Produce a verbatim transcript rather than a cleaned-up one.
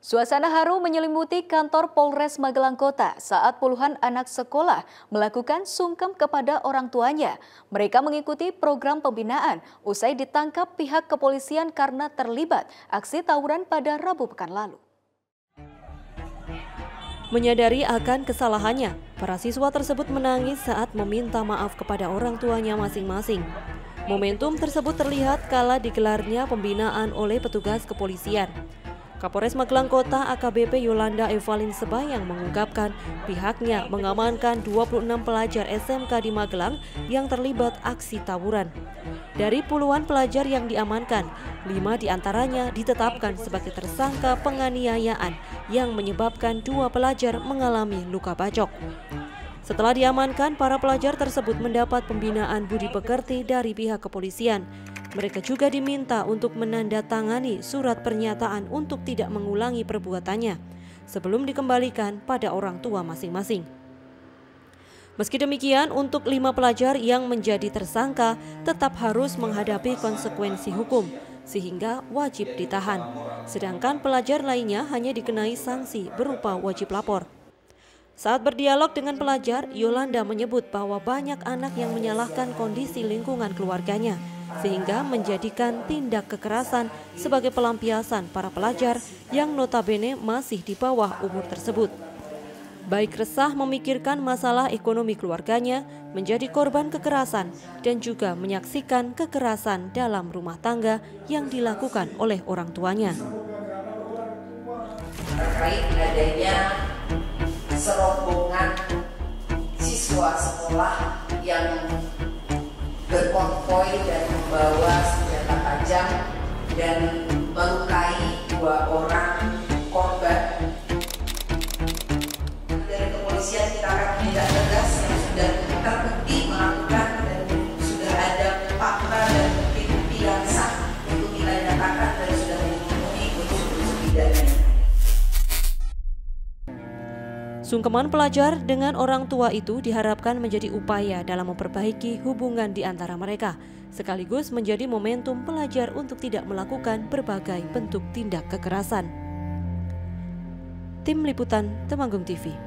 Suasana haru menyelimuti kantor Polres Magelang Kota saat puluhan anak sekolah melakukan sungkem kepada orang tuanya. Mereka mengikuti program pembinaan usai ditangkap pihak kepolisian karena terlibat aksi tawuran pada Rabu pekan lalu. Menyadari akan kesalahannya, para siswa tersebut menangis saat meminta maaf kepada orang tuanya masing-masing. Momentum tersebut terlihat kala digelarnya pembinaan oleh petugas kepolisian. Kapolres Magelang Kota A K B P Yolanda Evalin Sebayang mengungkapkan pihaknya mengamankan dua puluh enam pelajar S M K di Magelang yang terlibat aksi tawuran. Dari puluhan pelajar yang diamankan, lima diantaranya ditetapkan sebagai tersangka penganiayaan yang menyebabkan dua pelajar mengalami luka bacok. Setelah diamankan, para pelajar tersebut mendapat pembinaan budi pekerti dari pihak kepolisian. Mereka juga diminta untuk menandatangani surat pernyataan untuk tidak mengulangi perbuatannya sebelum dikembalikan pada orang tua masing-masing. Meski demikian, untuk lima pelajar yang menjadi tersangka tetap harus menghadapi konsekuensi hukum sehingga wajib ditahan. Sedangkan pelajar lainnya hanya dikenai sanksi berupa wajib lapor. Saat berdialog dengan pelajar, Yolanda menyebut bahwa banyak anak yang menyalahkan kondisi lingkungan keluarganya, sehingga menjadikan tindak kekerasan sebagai pelampiasan para pelajar yang notabene masih di bawah umur tersebut. Baik resah memikirkan masalah ekonomi keluarganya, menjadi korban kekerasan, dan juga menyaksikan kekerasan dalam rumah tangga yang dilakukan oleh orang tuanya. Terkait adanya serombongan siswa sekolah yang berkonvoi dan membawa senjata tajam dan melukai dua orang korban. Dari kepolisian kita akan menindak tegas yang sudah terbukti melakukan dan sudah ada fakta dan bukti-bukti yang sah untuk kita nyatakan dan sudah memenuhi unsur-unsur pidana. Sungkeman pelajar dengan orang tua itu diharapkan menjadi upaya dalam memperbaiki hubungan di antara mereka, sekaligus menjadi momentum pelajar untuk tidak melakukan berbagai bentuk tindak kekerasan. Tim Liputan Temanggung T V.